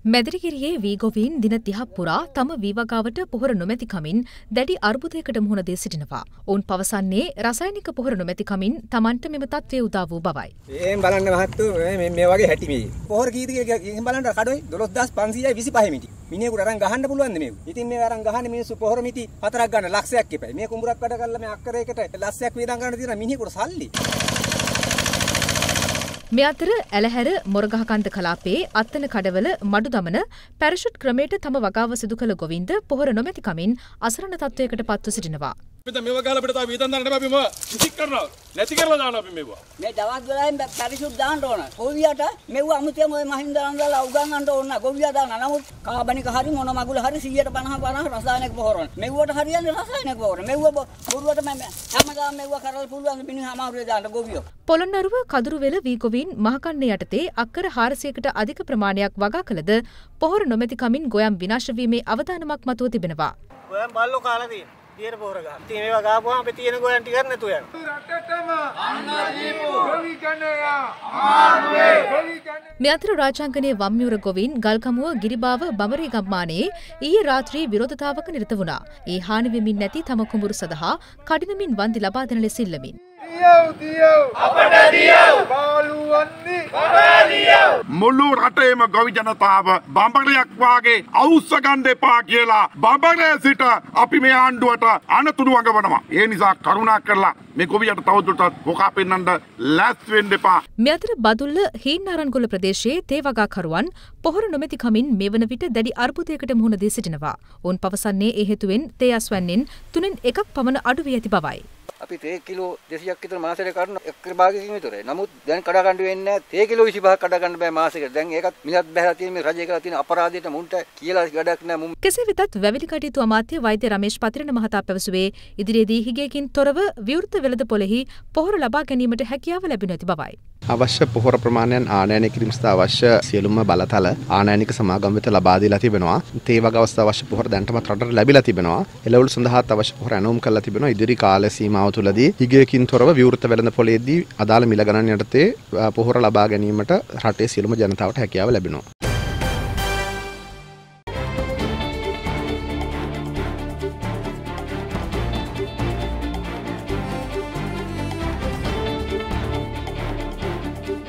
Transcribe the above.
මැදිරිගිරියේ වී ගොවීන් දින 30ක් පුරා තම වී වගාවට පොහොර නොමැති කමින් දැඩි අර්බුදයකට මුහුණ දී සිටිනවා. ඔවුන් පවසන්නේ රසායනික පොහොර නොමැති කමින් Tamanට මෙම තත්ත්වය උදා වූ බවයි. එහෙන් බලන්න මහත්තයෝ මේ වගේ හැටි මේ. පොහොර කීයද කියලා එහෙන් බලන්න කඩොයි 12525 මිටි. මිනිහෙකුට අරන් ගහන්න පුළුවන්ද මේක? ඉතින් මේ අරන් ගහන්නේ මිනිස්සු පොහොර මිටි 4ක් ගන්න ලක්ෂයක් එපයි. මේ කුඹුරක් වැඩ කරලා මේ අක්කරයකට ලක්ෂයක් වේදම් ගන්න තියෙන මිනිහෙකුට සල්ලි. මේ අතර ඇලහැර මොරගහකන්ද කලාපයේ අත්තන කඩවල මඩු දමන පැරෂුට් ක්‍රමයට තම වගාව සිදු කළ ගොවින්ද පොහොර නොමැති කමින් අසරණ තත්වයකට පත්ව සිටිනවා. අපිට මේව ගාලා අපිට තව වේතන් දාන්න අපි මේව විසික් කරනවා. නැති කරලා දානවා අපි මේව. මේ දවස් 12න් පැරෂුට් දාන්න ඕන. ගොවියට මේව අමුතියම ඔය මහින්දාන් දාලා උගන්වන්න ඕන. ගොවියා දාන්න. නමුත් කාබනික හරි මොන මගුල හරි 150 රසායනික පොහොර. මෙව්වට හරියන්නේ රසායනික පොහොර. මෙව්ව බොරුවට හැමදාම මෙව්ව කරලා පුළුවන් මිනිහ අමාරුවේ දාන්න ගොවියෝ. පොළොන්නරුව කදුරුවෙල වී ගොවීන් මහකන්න යටතේ අක්කර 400කට අධික ප්‍රමාණයක් වගා කළද පොහොර නොමැති කමින් ගොයම් විනාශ වීමේ අවදානමක් මතුව තිබෙනවා. ගොයම් බල්ලෝ කාලා තියෙන. තියෙන පොහොර ගන්න. ඉතින් මේවා ගාපුවාම අපි තියෙන ගොයම් ටිකක් නැතුව යනවා. රටටම අන්න දීපු ගොවි කණයා ආනුවේ ගොවි කණේ. මේ අතර රාජාංගනයේ වම්මියුර ගොවීන් ගල්කමුව ගිරිබාව බඹරේ ගම්මානයේ ඊයේ රාත්‍රී විරෝධතාවක නිරත වුණා. ඒ හානි වෙමින් නැති තම කුඹුරු සඳහා කඩිනමින් වන්දි ලබා දෙන ලෙස ඉල්ලමින්. මුළු රටේම ගොවි ජනතාව බඹරයක් වාගේ අවුස්ස ගන්න එපා කියලා බඹරේ සිට අපි මේ ආණ්ඩුවට අනතුරු වගවනවා. ඒ නිසා කරුණා කරලා මේ ගොවියට තවදුරටත් හොකා පෙන්නන්න ලෑස්ති වෙන්න එපා. මේ අතර බදුල්ල හීන්නාරන්ගොල්ල ප්‍රදේශයේ තේ වගාකරුවන් පොහොර නොමැති කමින් මෙවන විට දැඩි අර්බුදයකට මුහුණ දී සිටිනවා. ඔවුන් පවසන්නේ ඒ හේතුවෙන් තේ අස්වැන්නෙන් 3න් 1ක් පමණ අඩු වී ඇති බවයි. අපි තේ කිලෝ 200ක් විතර මාසෙට කරන එක්කර භාගයකින් විතරයි. නමුත් දැන් කඩ ගන්න වෙන්නේ නැහැ. තේ කිලෝ 25ක් කඩ ගන්න බෑ මාසෙකට. දැන් ඒකත් මිලත් බහැලා තියෙන මේ රජය කරලා තියෙන අපරාධයට මුන්ට කියලා වැඩක් නැහැ. කෙසේ වෙතත් වැවිලි කටයුතු අමාත්‍ය වෛද්‍ය රමේෂ් පතිරණ මහතා පැවසුවේ ඉදිරියේදී හිගයකින් තොරව විවෘත වෙළඳපොළෙහි පොහොර ලබා ගැනීමට හැකියාව ලැබෙනු ඇති බවයි. අවශ්‍ය පොහොර ප්‍රමාණයන් ආනයනය කිරීම සඳහා අවශ්‍ය සියලුම බලතල ආනයනික සමාගම් වෙත ලබා දීලා තිබෙනවා. තේ වග අවස්ථා අවශ්‍ය පොහොර දැනටමත් රටට ලැබිලා තිබෙනවා. එළවලු සඳහාත් අවශ්‍ය පොහොර ඇනවුම් කරලා තිබෙනවා. ඉදිරි කාල සීමාව තුළදී හිගයකින් තොරව විවෘත වෙළඳපොළේදී අදාළ මිල ගණන් යටතේ පොහොර ලබා ගැනීමට රටේ සියලුම ජනතාවට හැකියාව ලැබෙනවා.